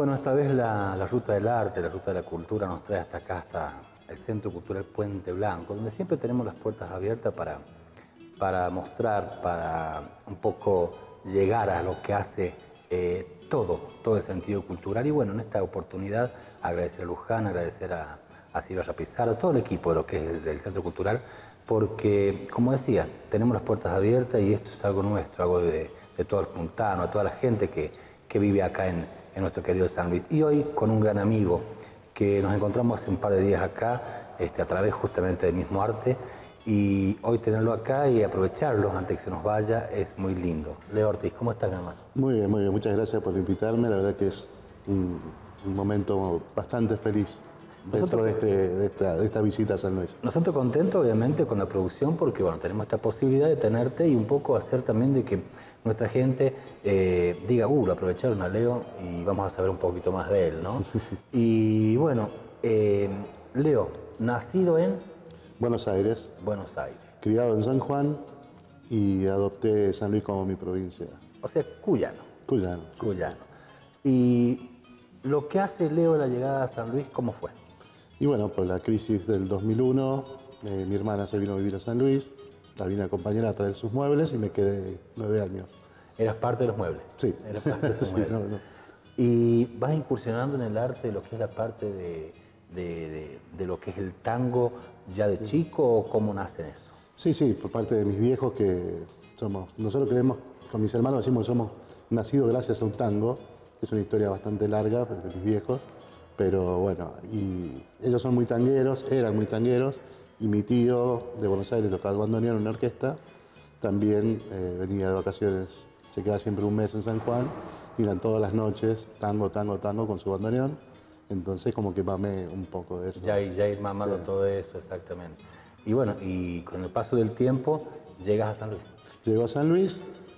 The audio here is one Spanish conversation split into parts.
Bueno, esta vez la ruta del arte, la ruta de la cultura nos trae hasta acá, hasta el Centro Cultural Puente Blanco, donde siempre tenemos las puertas abiertas para mostrar, para un poco llegar a lo que hace todo el sentido cultural. Y bueno, en esta oportunidad agradecer a Luján, agradecer a Silvia Rapizardo, a todo el equipo de lo que es del Centro Cultural, porque, como decía, tenemos las puertas abiertas y esto es algo nuestro, algo de todos los puntanos, a toda la gente que vive acá en nuestro querido San Luis. Y hoy con un gran amigo que nos encontramos hace un par de días acá, a través justamente del mismo arte, y hoy tenerlo acá y aprovecharlo antes que se nos vaya es muy lindo. Leo Ortiz, ¿cómo estás, mi hermano? Muy bien, muchas gracias por invitarme, la verdad que es un momento bastante feliz dentro de esta visita a San Luis. Nosotros contentos, obviamente, con la producción porque, bueno, tenemos esta posibilidad de tenerte y un poco hacer también de que nuestra gente diga, lo aprovecharon a Leo y vamos a saber un poquito más de él, ¿no? Y, bueno, Leo, nacido en Buenos Aires. Buenos Aires. Criado en San Juan y adopté San Luis como mi provincia. O sea, cuyano. Cuyano. Sí, Cuyano. Sí. Y lo que hace Leo la llegada a San Luis, ¿cómo fue? Y bueno, por la crisis del 2001, mi hermana se vino a vivir a San Luis, la vine a acompañar a traer sus muebles y me quedé 9 años. ¿Eras parte de los muebles? Sí. Eras parte de los muebles. No. ¿Y vas incursionando en el arte de lo que es la parte de lo que es el tango ya de chico o cómo nace eso? Sí, por parte de mis viejos que nosotros creemos, con mis hermanos decimos que somos nacidos gracias a un tango, que es una historia bastante larga de mis viejos, pero bueno, y ellos son muy tangueros, eran muy tangueros, y mi tío de Buenos Aires tocaba el bandoneón en una orquesta, también venía de vacaciones, se quedaba siempre un mes en San Juan, y eran todas las noches tango con su bandoneón, entonces como que mamé un poco de eso. Ya ir mamando todo eso, exactamente. Y bueno, y con el paso del tiempo llegas a San Luis. Llego a San Luis,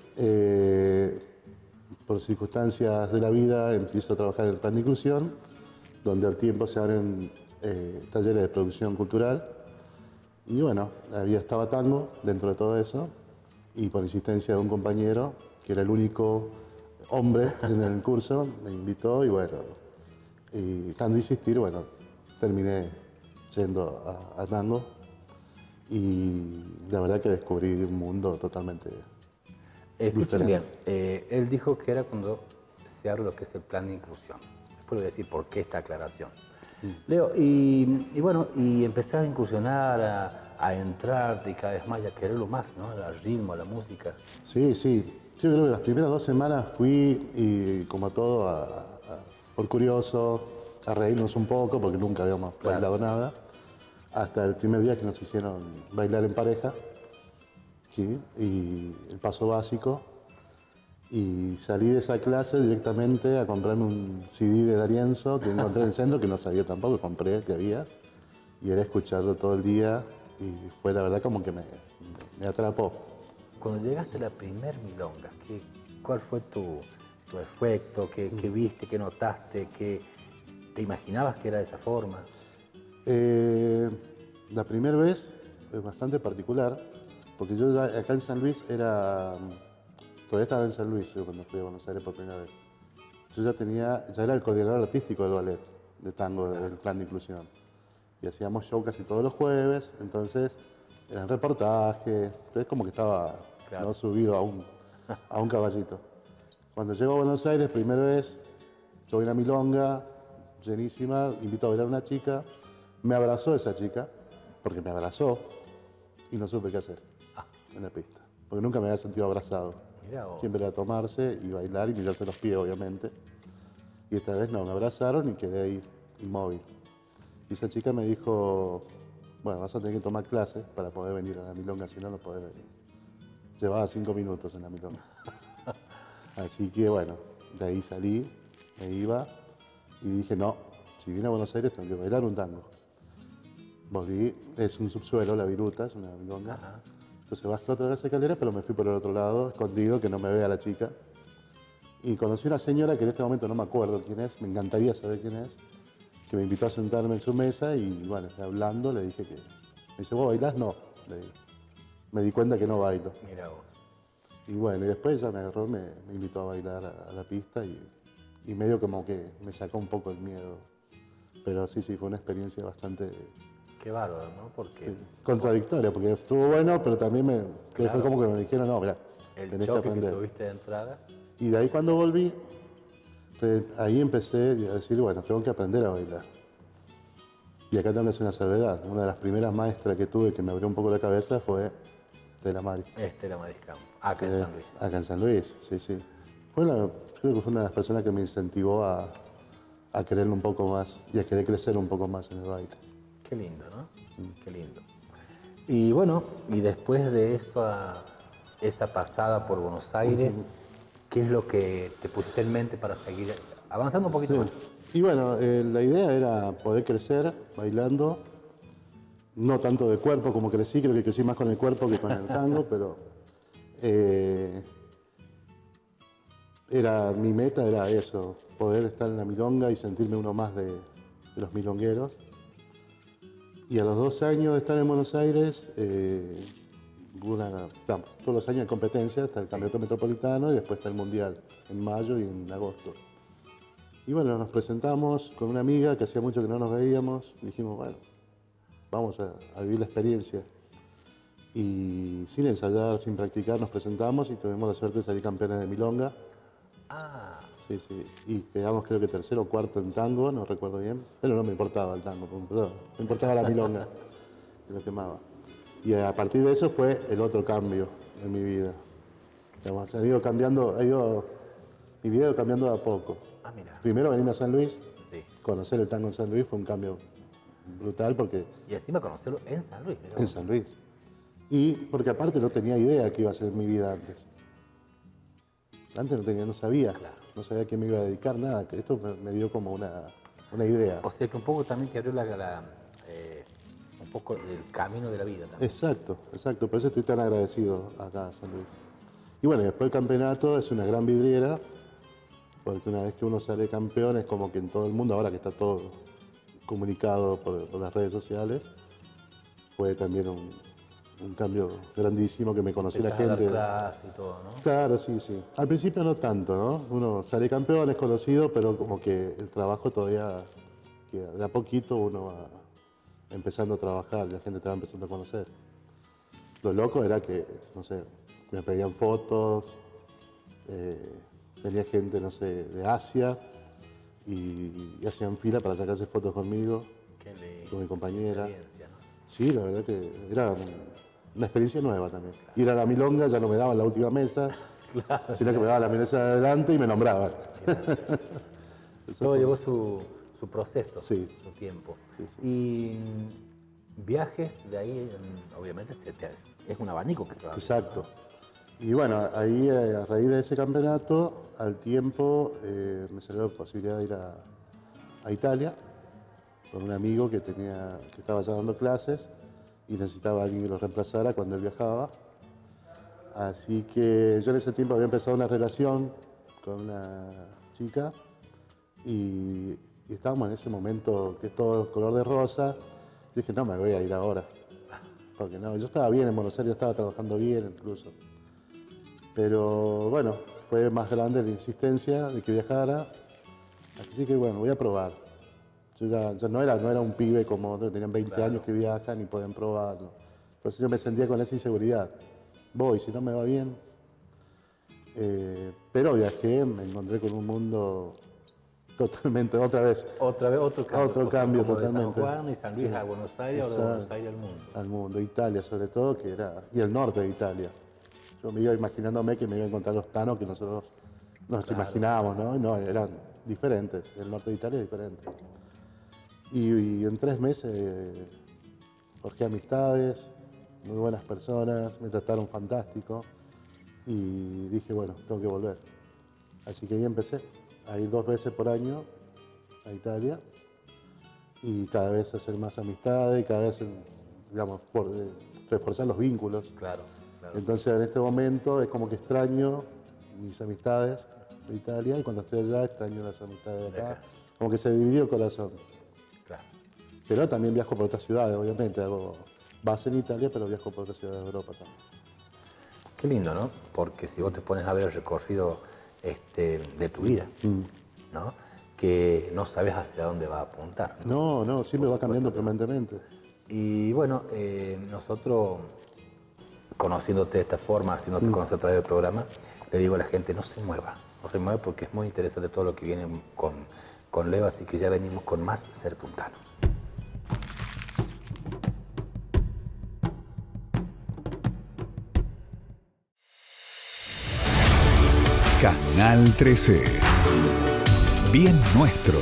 por circunstancias de la vida empiezo a trabajar en el plan de inclusión, donde al tiempo se abren talleres de producción cultural. Y bueno, estaba tango dentro de todo eso, y por insistencia de un compañero, que era el único hombre en el curso, me invitó y bueno, y tanto insistir, bueno, terminé yendo a tango y la verdad que descubrí un mundo totalmente Escuchen diferente. bien, él dijo que era cuando se abre lo que es el plan de inclusión. Después voy a decir por qué esta aclaración. Leo, y bueno, y empezás a incursionar, a entrar y cada vez más y a quererlo más, ¿no? Al ritmo, a la música. Sí. Yo creo que las primeras 2 semanas fui, y como todo, por curioso, a reírnos un poco, porque nunca habíamos bailado nada, hasta el primer día que nos hicieron bailar en pareja, ¿sí? Y el paso básico, y salí de esa clase directamente a comprarme un CD de D'Arienzo que encontré en el centro, que no sabía tampoco, compré, que había, y era escucharlo todo el día, y fue la verdad como que me atrapó. Cuando llegaste a la primer milonga, ¿cuál fue tu efecto? ¿Qué viste? ¿Qué notaste? ¿Te imaginabas que era de esa forma? La primera vez es bastante particular, porque yo acá en San Luis todavía estaba en San Luis yo cuando fui a Buenos Aires por primera vez. Yo ya era el coordinador artístico del ballet, de tango, del plan de inclusión. Y hacíamos show casi todos los jueves, entonces eran reportajes, entonces como que estaba ¿no? subido a un caballito. Cuando llego a Buenos Aires, primera vez, yo voy a una milonga, llenísima, invito a bailar a una chica, me abrazó esa chica, porque me abrazó, y no supe qué hacer en la pista, porque nunca me había sentido abrazado. Siempre era tomarse y bailar y mirarse los pies, obviamente. Y esta vez no, me abrazaron y quedé ahí, inmóvil. Y esa chica me dijo, bueno, vas a tener que tomar clases para poder venir a la milonga, si no, no podés venir. Llevaba 5 minutos en la milonga. Así que bueno, de ahí salí, me iba y dije, no, si vine a Buenos Aires tengo que bailar un tango. Volví, es un subsuelo, la viruta, es una milonga. Ajá. Entonces bajé otra vez las escaleras, pero me fui por el otro lado, escondido, que no me vea la chica. Y conocí una señora que en este momento no me acuerdo quién es, me encantaría saber quién es, que me invitó a sentarme en su mesa y bueno, hablando le dije que... Me dice, ¿vos bailás? No, le digo. Me di cuenta que no bailo. Mira vos. Y bueno, y después ella me agarró, me invitó a bailar a la pista y y medio como que me sacó un poco el miedo. Pero sí, fue una experiencia bastante... Qué bárbaro, ¿no? Porque Sí, contradictoria, porque estuvo bueno, pero también Claro. fue como que me dijeron, no, mira, el tenés que choque que aprender. tuviste de entrada. Y de ahí cuando volví, ahí empecé a decir, bueno, tengo que aprender a bailar. Y acá tengo que hacer una salvedad. Una de las primeras maestras que tuve que me abrió un poco la cabeza fue Estela Maris. Estela Mariscal, acá en San Luis. Acá en San Luis, sí. Creo que fue una de las personas que me incentivó a quererme un poco más y a querer crecer un poco más en el baile. Qué lindo, ¿no? Qué lindo. Y bueno, y después de eso, esa pasada por Buenos Aires, ¿qué es lo que te pusiste en mente para seguir avanzando un poquito Sí. más? Y bueno, la idea era poder crecer bailando, no tanto de cuerpo como crecí, creo que crecí más con el cuerpo que con el tango, pero mi meta era eso, poder estar en la milonga y sentirme uno más de los milongueros. Y a los 2 años de estar en Buenos Aires, todos los años de competencia, está el Campeonato Metropolitano y después está el Mundial, en mayo y en agosto. Y bueno, nos presentamos con una amiga que hacía mucho que no nos veíamos, y dijimos, bueno, vamos a vivir la experiencia. Y sin ensayar, sin practicar, nos presentamos y tuvimos la suerte de salir campeones de milonga. Ah, Sí. Y quedamos creo que 3º o 4º en tango, no recuerdo bien. Pero no me importaba el tango, pero me importaba la milonga, que lo quemaba. Y a partir de eso fue el otro cambio en mi vida. Digamos, mi vida ha ido cambiando de a poco. mira. Primero venirme a San Luis, Sí. conocer el tango en San Luis fue un cambio brutal porque Y encima conocerlo en San Luis. mirá en vos. San Luis. Y porque aparte no tenía idea qué iba a ser mi vida antes. Antes no sabía. Claro. No sabía a qué me iba a dedicar, nada. Que esto me dio como una idea. O sea que un poco también te abrió un poco el camino de la vida también. Exacto. Por eso estoy tan agradecido acá a San Luis. Y bueno, después el campeonato es una gran vidriera, porque una vez que uno sale campeón es como que en todo el mundo, ahora que está todo comunicado por las redes sociales, fue también un cambio grandísimo que me conocí la Empezás a dar gente. clases y todo, ¿no? Claro, sí. Al principio no tanto, ¿no? Uno sale campeón, es conocido, pero como que el trabajo todavía, que de a poquito uno va empezando a trabajar, la gente te va empezando a conocer. Lo loco era que, no sé, me pedían fotos, venía gente, no sé, de Asia y hacían fila para sacarse fotos conmigo, Qué lindo. con mi compañera. Experiencia, ¿no? Sí, la verdad que era una experiencia nueva también. Ir a la milonga ya no me daban la última mesa, sino que me daban la mesa de adelante y me nombraban. Todo llevó su proceso, Sí. su tiempo. Sí. Y viajes de ahí, obviamente, es un abanico que se va. Exacto. Y bueno, ahí a raíz de ese campeonato, al tiempo me salió la posibilidad de ir a Italia con un amigo que estaba ya dando clases y necesitaba a alguien que lo reemplazara cuando él viajaba. Así que yo en ese tiempo había empezado una relación con una chica y estábamos en ese momento que es todo color de rosa. Dije, no me voy a ir ahora, porque no, yo estaba bien en Buenos Aires, estaba trabajando bien incluso. Pero bueno, fue más grande la insistencia de que viajara, así que bueno, voy a probar. Yo ya no era un pibe como otros que tenían 20 años que viajan y pueden probarlo. Entonces yo me sentía con esa inseguridad. Voy, si no me va bien. Pero viajé, me encontré con un mundo totalmente, otra vez. Otra vez, otro cambio. Otro O sea, cambio como totalmente. De San Juan y San Luis a Buenos Aires, o de Buenos Aires al mundo. Al mundo, Italia sobre todo, y el norte de Italia. Yo me iba imaginándome que me iba a encontrar los tanos que nosotros nos imaginábamos, ¿no? Y no, eran diferentes, el norte de Italia es diferente. Y en 3 meses forjé amistades, muy buenas personas, me trataron fantástico y dije, bueno, tengo que volver. Así que ahí empecé a ir 2 veces por año a Italia y cada vez hacer más amistades, cada vez, digamos, reforzar los vínculos. Claro. Entonces en este momento es como que extraño mis amistades de Italia y cuando estoy allá extraño las amistades de acá. Como que se dividió el corazón. Claro. Pero también viajo por otras ciudades, obviamente. Hago base en Italia, pero viajo por otras ciudades de Europa también. Qué lindo, ¿no? Porque si vos te pones a ver el recorrido de tu vida, ¿no? Que no sabes hacia dónde va a apuntar. No, siempre va cambiando permanentemente. Y bueno, nosotros, conociéndote de esta forma, haciéndote conocer a través del programa, le digo a la gente, no se mueva porque es muy interesante todo lo que viene con Leo, así que ya venimos con más Ser Puntano. Canal 13. Bien nuestro.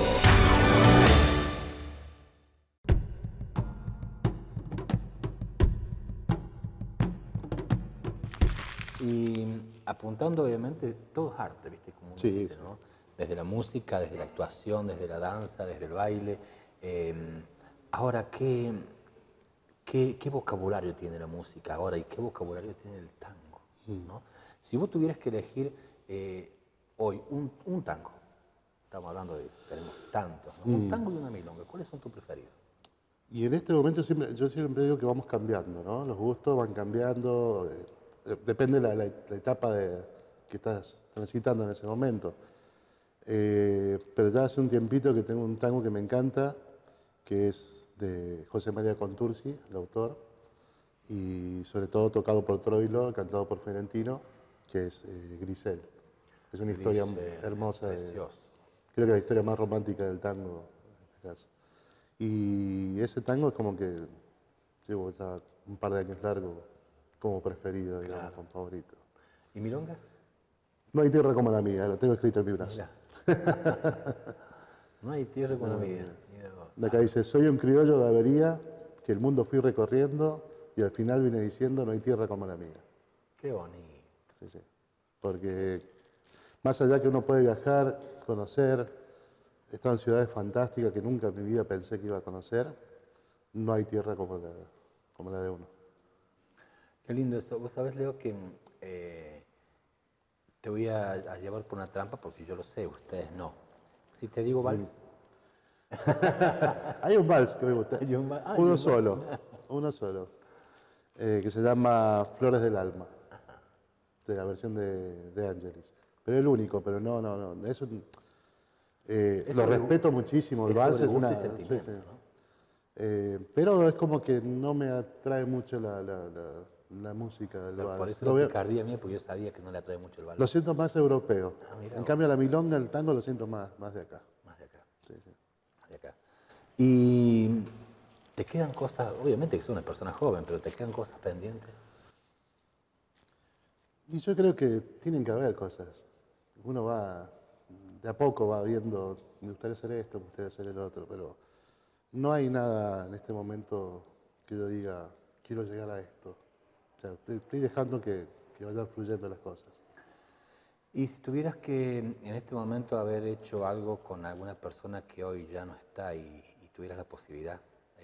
Y apuntando, obviamente, todo es arte, ¿viste? Como uno dice, ¿no? Desde la música, desde la actuación, desde la danza, desde el baile. Ahora, ¿qué vocabulario tiene la música ahora y qué vocabulario tiene el tango? ¿No? Si vos tuvieras que elegir hoy un tango, estamos hablando de, tenemos tantos, ¿no? Un tango y una milonga, ¿cuáles son tus preferidos? Y en este momento yo siempre digo que vamos cambiando, ¿no? Los gustos van cambiando, depende de la etapa que estás transitando en ese momento. Pero ya hace un tiempito que tengo un tango que me encanta, que es de José María Contursi, el autor, y sobre todo tocado por Troilo, cantado por Fiorentino, que es Grisel. Es una historia hermosa. Creo que la historia más romántica del tango, en este caso. Y ese tango es como que llevo ya un par de años largo como preferido, digamos, como favorito. ¿Y milonga? No hay tierra como la mía, lo tengo escrito en mi brazo. No hay tierra como la mía. De acá dice, soy un criollo de Avería, que el mundo fui recorriendo y al final vine diciendo, no hay tierra como la mía. Qué bonito. Sí. Porque más allá que uno puede viajar, conocer, estar en ciudades fantásticas que nunca en mi vida pensé que iba a conocer, no hay tierra como la de uno. Qué lindo eso. Vos sabés, Leo, que te voy a llevar por una trampa porque yo lo sé, ustedes no. Si te digo vals. Hay un vals que me gusta. Uno solo, que se llama Flores del Alma, de la versión de Ángelis. Pero el único, pero no. Lo respeto muchísimo, el vals es una... pero es como que no me atrae mucho la música del vals. Por eso la picardía mía, porque yo sabía que no le atrae mucho el vals. Lo siento más europeo. En cambio la milonga, el tango lo siento más de acá. Más de acá. Sí. Más de acá. Y te quedan cosas, obviamente que sos una persona joven, pero te quedan cosas pendientes. Y yo creo que tienen que haber cosas. Uno va, de a poco va viendo, me gustaría hacer esto, me gustaría hacer el otro, pero no hay nada en este momento que yo diga, quiero llegar a esto. O sea, estoy dejando que vayan fluyendo las cosas. Y si tuvieras que en este momento haber hecho algo con alguna persona que hoy ya no está y tuvieras la posibilidad,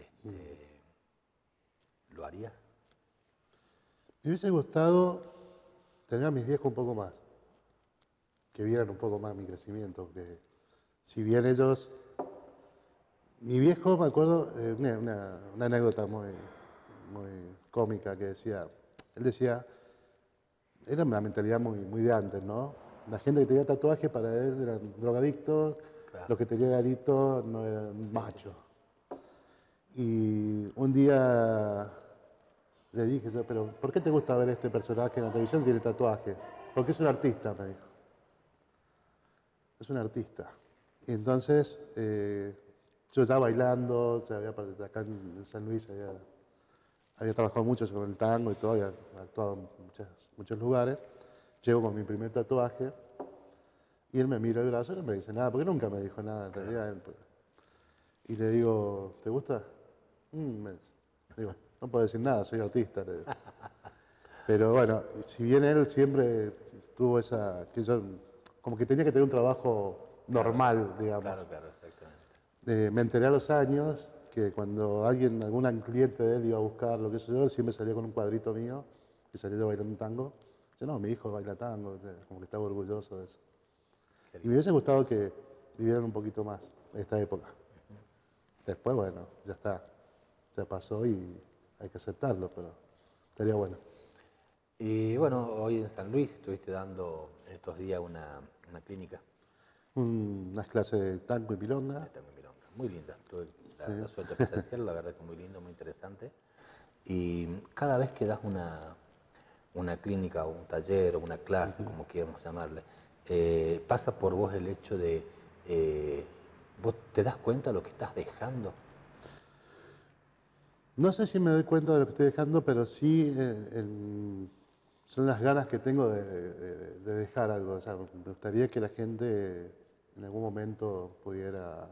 ¿lo harías? Me hubiese gustado tener a mis viejos un poco más, que vieran un poco más mi crecimiento, porque si bien ellos... Mi viejo, me acuerdo, una anécdota muy cómica que decía, él decía, era una mentalidad muy de antes, ¿no? La gente que tenía tatuajes para él eran drogadictos, claro. Los que tenían aritos no eran machos. Y un día le dije, pero ¿por qué te gusta ver este personaje en la televisión? Tiene tatuajes. Porque es un artista, me dijo. Es un artista. Y entonces, yo ya bailando, acá en San Luis había trabajado mucho con el tango y todo, había actuado en muchos lugares. Llego con mi primer tatuaje y él me mira el brazo y no me dice nada, porque nunca me dijo nada en realidad. Y le digo, ¿te gusta? Digo, no puedo decir nada, soy artista. Pero bueno, si bien él siempre tuvo esa... que yo, como que tenía que tener un trabajo normal, digamos. Claro, exactamente. Me enteré a los años que cuando algún cliente de él iba a buscar lo que sé yo, él siempre salía con un cuadrito mío, que salía yo bailando un tango. Yo, no, mi hijo baila tango, como que estaba orgulloso de eso. Y me hubiese gustado que vivieran un poquito más esta época. Después, bueno, ya está, ya pasó y hay que aceptarlo, pero estaría bueno. Y bueno, hoy en San Luis estuviste dando en estos días una clínica. unas clases de tango y milonga. También milonga. Muy linda. Tuve la suerte de presenciarlo, la verdad que muy lindo, muy interesante. Y cada vez que das una clínica o un taller o una clase, como quieramos llamarle, pasa por vos el hecho de, vos te das cuenta de lo que estás dejando. No sé si me doy cuenta de lo que estoy dejando, pero sí son las ganas que tengo de dejar algo. O sea, me gustaría que la gente en algún momento pudiera,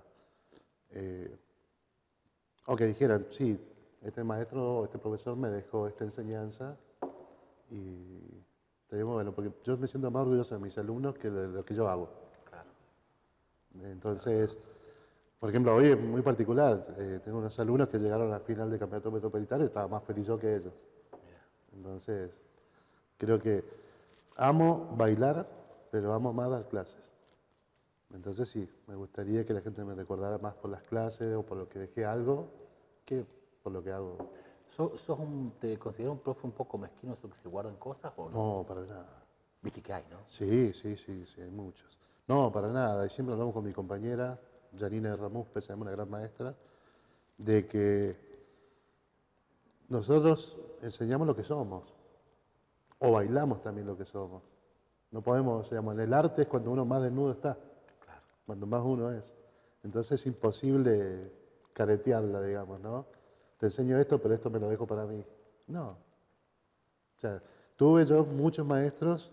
o que dijeran, sí, este maestro o este profesor me dejó esta enseñanza y estaría muy bueno, porque yo me siento más orgulloso de mis alumnos que de lo que yo hago. Claro. Entonces, por ejemplo, hoy es muy particular. Tengo unos alumnos que llegaron a la final del campeonato metropolitano y estaba más feliz yo que ellos. Entonces, creo que amo bailar, pero amo más dar clases. Entonces sí, me gustaría que la gente me recordara más por las clases o por lo que dejé algo que por lo que hago. ¿Te consideras un profe un poco mezquino, eso que se guardan cosas o no? No, para nada. Viste que hay, ¿no? Sí, hay muchos. No, para nada. Y siempre hablamos con mi compañera, Janina Ramuspe, se llama una gran maestra, de que nosotros enseñamos lo que somos, o bailamos también lo que somos. No podemos, digamos, en el arte es cuando uno más desnudo está, Claro. cuando más uno es. Entonces es imposible caretearla, digamos, ¿no? Te enseño esto, pero esto me lo dejo para mí. No. O sea, tuve yo muchos maestros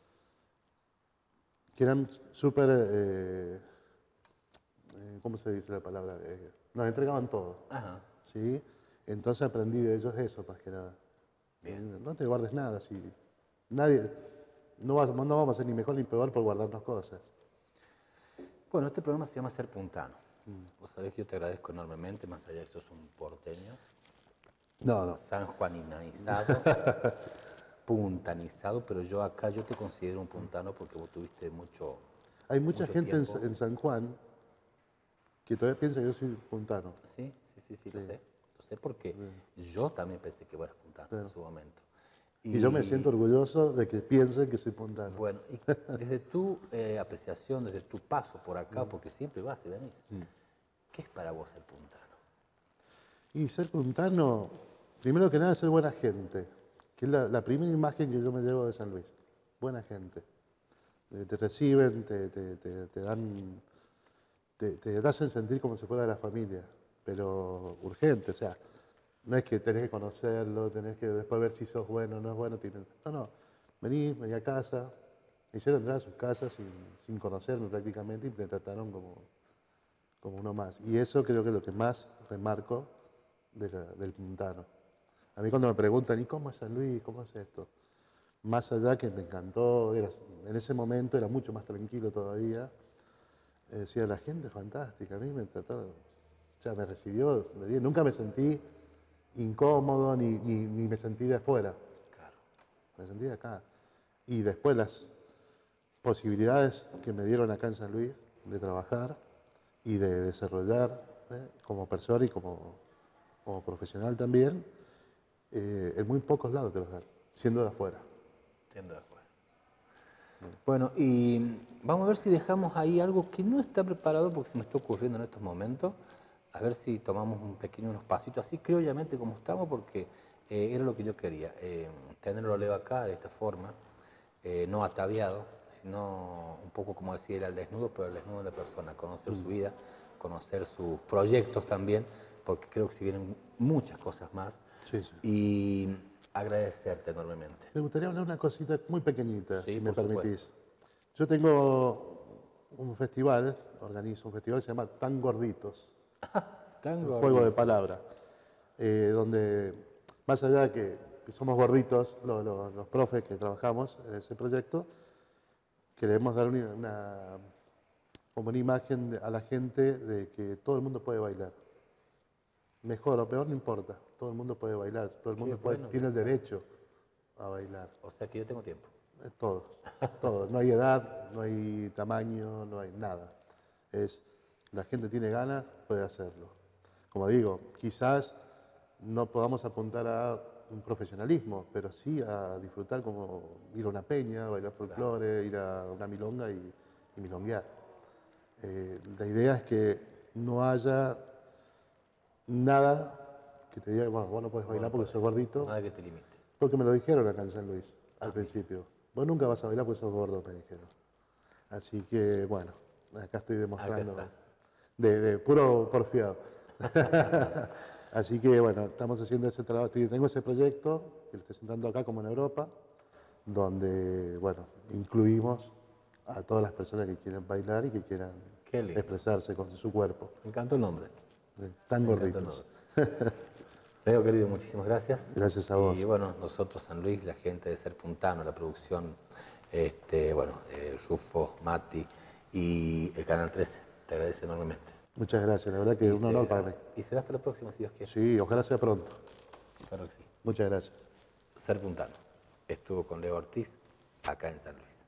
que eran súper, ¿cómo se dice la palabra? Nos entregaban todo, Ajá. ¿sí? Entonces aprendí de ellos eso, más que nada. Bien. No te guardes nada, si nadie, no vamos a ser ni mejor ni peor por guardarnos cosas. Bueno, este programa se llama Ser Puntano. Vos sabés que yo te agradezco enormemente, más allá de que sos un porteño, No. sanjuaninizado, puntanizado, pero yo acá yo te considero un puntano porque vos tuviste Hay mucha mucho gente tiempo. en San Juan que todavía piensa que yo soy puntano. Sí, lo sé. Lo sé porque yo también pensé que vos eras puntano en su momento. Y yo me siento orgulloso de que piensen que soy puntano. Bueno, y desde tu apreciación, desde tu paso por acá, porque siempre vas y venís, ¿qué es para vos el puntano? Y ser puntano, primero que nada, ser buena gente, que es la primera imagen que yo me llevo de San Luis. Buena gente. Te reciben, te dan, te hacen sentir como si fuera de la familia, pero urgente, o sea, no es que tenés que conocerlo, tenés que después ver si sos bueno o no es bueno. No, vení a casa, me hicieron entrar a sus casas sin conocerme prácticamente y me trataron como uno más. Y eso creo que es lo que más remarco del puntano. A mí cuando me preguntan, ¿y cómo es San Luis? ¿Cómo es esto? Más allá que me encantó, en ese momento era mucho más tranquilo todavía. Decía, la gente es fantástica, a mí me trataron, o sea, me recibió de 10. Nunca me sentí incómodo ni me sentí de afuera. Claro. Me sentí de acá. Y después las posibilidades que me dieron acá en San Luis de trabajar y de desarrollar como persona y como profesional también, en muy pocos lados te los dan, siendo de afuera. Siendo de afuera. Bueno, y vamos a ver si dejamos ahí algo que no está preparado porque se me está ocurriendo en estos momentos. A ver si tomamos unos pasitos así criollamente como estamos, porque era lo que yo quería. Tenerlo a Leo acá de esta forma, no ataviado, sino un poco como decía, era el desnudo, pero el desnudo de la persona, conocer su vida, conocer sus proyectos también, porque creo que si vienen muchas cosas más. Sí. Y agradecerte enormemente. Me gustaría hablar una cosita muy pequeñita, Sí, si me por permitís. supuesto. Yo tengo un festival, organizo un festival que se llama Tan Gorditos. Tan Un juego de palabras, donde más allá de que somos gorditos, los profes que trabajamos en ese proyecto, queremos dar como una imagen a la gente de que todo el mundo puede bailar. Mejor o peor, no importa, todo el mundo puede bailar, todo el mundo tiene el derecho a bailar. O sea que yo tengo tiempo. Todos, todos. No hay edad, no hay tamaño, no hay nada. La gente tiene ganas, puede hacerlo. Como digo, quizás no podamos apuntar a un profesionalismo, pero sí a disfrutar como ir a una peña, bailar folclore, ir a una milonga y milonguear. La idea es que no haya nada que te diga, bueno, vos no podés bailar porque sos gordito. Nada que te limite. Porque me lo dijeron acá en San Luis, al principio. Vos nunca vas a bailar porque sos gordo, me dijeron. Así que, bueno, acá estoy demostrando de puro porfiado. Así que, bueno, estamos haciendo ese trabajo. Tengo ese proyecto que lo estoy sentando acá como en Europa, donde, bueno, incluimos a todas las personas que quieran bailar y que quieran expresarse con su cuerpo. Me encantó el nombre. Tan gorditos. Leo, querido, muchísimas gracias. Gracias a vos. Y bueno, nosotros, San Luis, la gente de Ser Puntano, la producción, Rufo, Mati y el Canal 13, te agradece enormemente. Muchas gracias, la verdad que es un honor para mí. Y será hasta la próxima, si Dios quiere. Sí, ojalá sea pronto. Claro que sí. Muchas gracias. Ser Puntano. Estuvo con Leo Ortiz, acá en San Luis.